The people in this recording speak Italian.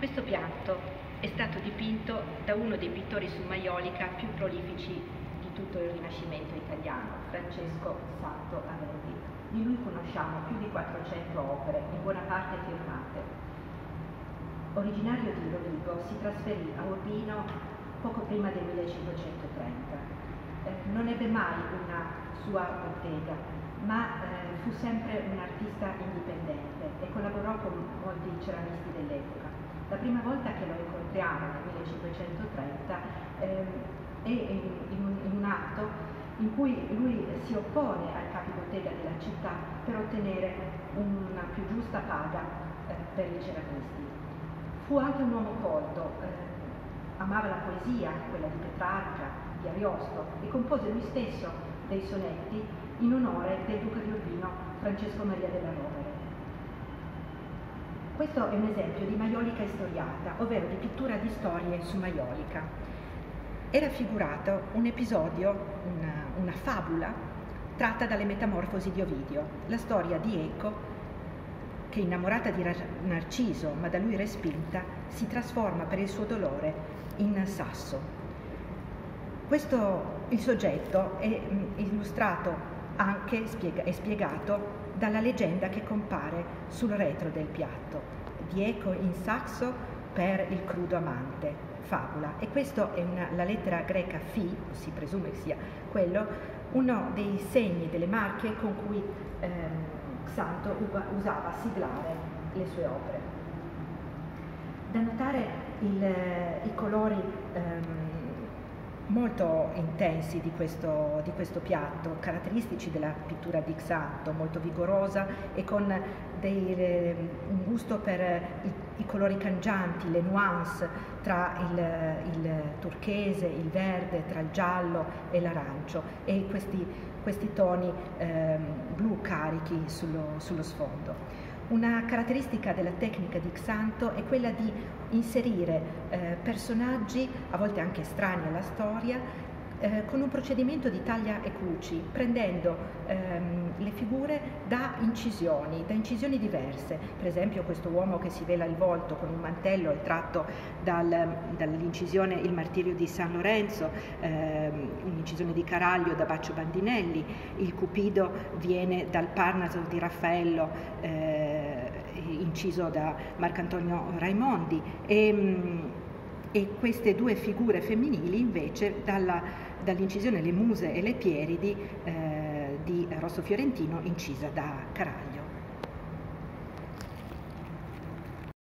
Questo piatto è stato dipinto da uno dei pittori su maiolica più prolifici di tutto il Rinascimento italiano, Francesco Satto Arredi. Di lui conosciamo più di 400 opere, in buona parte firmate. Originario di Rovigo, si trasferì a Urbino poco prima del 1530. Non ebbe mai una sua bottega, ma fu sempre un artista indipendente e collaborò con molti ceramisti dell'epoca. La prima volta che lo incontriamo nel 1530 è in un atto in cui lui si oppone al capibottega della città per ottenere una più giusta paga per i ceramisti. Fu anche un uomo colto, amava la poesia, quella di Petrarca, di Ariosto, e compose lui stesso dei sonetti in onore del duca di Urbino Francesco Maria della Rovere. Questo è un esempio di maiolica istoriata, ovvero di pittura di storie su maiolica. È raffigurato un episodio, una fabula tratta dalle Metamorfosi di Ovidio, la storia di Eco che, innamorata di Narciso ma da lui respinta, si trasforma per il suo dolore in sasso. Il soggetto è illustrato anche e spiegato dalla leggenda che compare sul retro del piatto, di Eco in sasso per il crudo amante, fabula. E questo è la lettera greca Φ, si presume che sia quello, uno dei segni, delle marche con cui Xanto usava a siglare le sue opere. Da notare i colori molto intensi di questo piatto, caratteristici della pittura di Xanto, molto vigorosa e con un gusto per i colori cangianti, le nuance tra il turchese, il verde, tra il giallo e l'arancio, e questi toni blu carichi sullo sfondo. Una caratteristica della tecnica di Xanto è quella di inserire personaggi, a volte anche estranei alla storia, con un procedimento di taglia e cuci, prendendo le figure da incisioni diverse. Per esempio questo uomo che si vela il volto con un mantello è tratto dall'incisione Il martirio di San Lorenzo, un'incisione di Caraglio da Baccio Bandinelli. Il Cupido viene dal Parnaso di Raffaello, inciso da Marcantonio Raimondi, e queste due figure femminili invece dall'incisione Le Muse e le Pieridi di Rosso Fiorentino, incisa da Caraglio.